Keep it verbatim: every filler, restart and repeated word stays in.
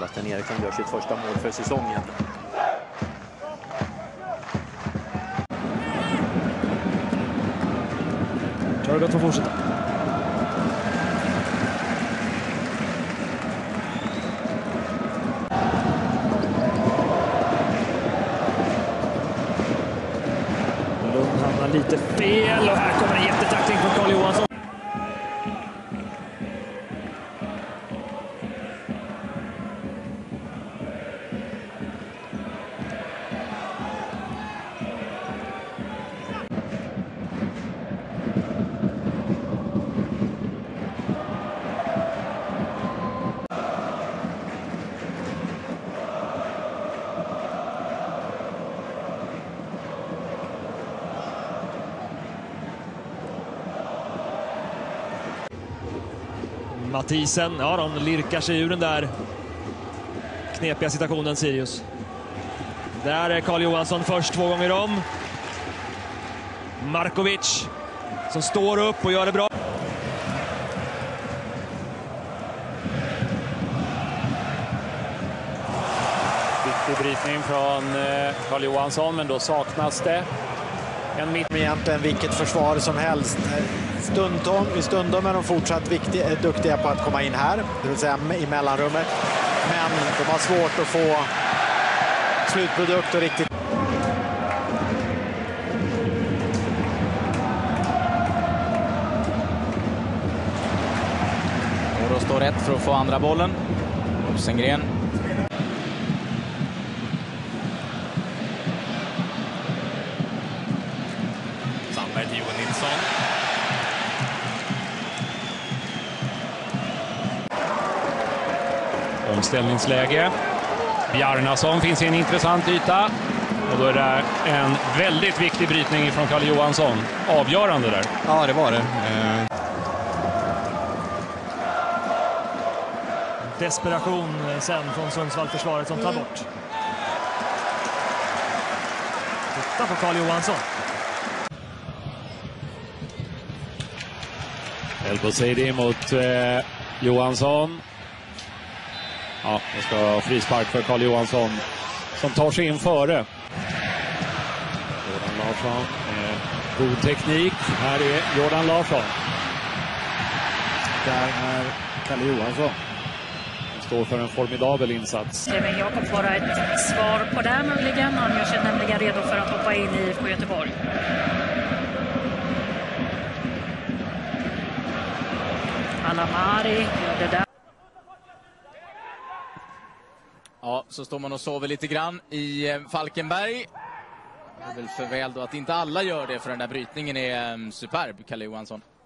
Sebastian Eriksson gör sitt första mål för säsongen. Törgott får fortsätta. Lund hamnar lite fel och här kommer en jättetackling från Carl Johansson. Mathisen, ja, de lirkar sig ur den där knepiga situationen, Sirius. Där är Carl Johansson först två gånger om. Markovic som står upp och gör det bra. Viktig brytning från Carl Johansson, men då saknas det en mitt. Egentligen vilket försvar som helst. Stundom, I stundom är de fortsatt viktiga, duktiga på att komma in här, det vill säga i mellanrummet. Men de har svårt att få slutprodukter riktigt. Och då står rätt för att få andra bollen. Rosengren. Sandberg till Johan Nilsson. Omställningsläge. Bjarnason finns i en intressant yta. Och då är det en väldigt viktig brytning från Carl Johansson. Avgörande där. Ja, det var det. Eh... Desperation sen från Sundsvall-försvaret som tar bort. Titta på Carl Johansson. Elbouzedi mot eh, Johansson. Ja, det ska vara frispark för Carl Johansson som tar sig in före. Jordan Larsson med god teknik. Här är Jordan Larsson. Där är Kalle Johansson. Han står för en formidabel insats. Kevin Jakob får ett svar på det möjligen. Han gör sig nämligen redo för att hoppa in i I F K Göteborg. Alamari gör det där. Ja, så står man och sover lite grann i Falkenberg. Det är väl för väl då att inte alla gör det, för den där brytningen är superb, Kalle Johansson.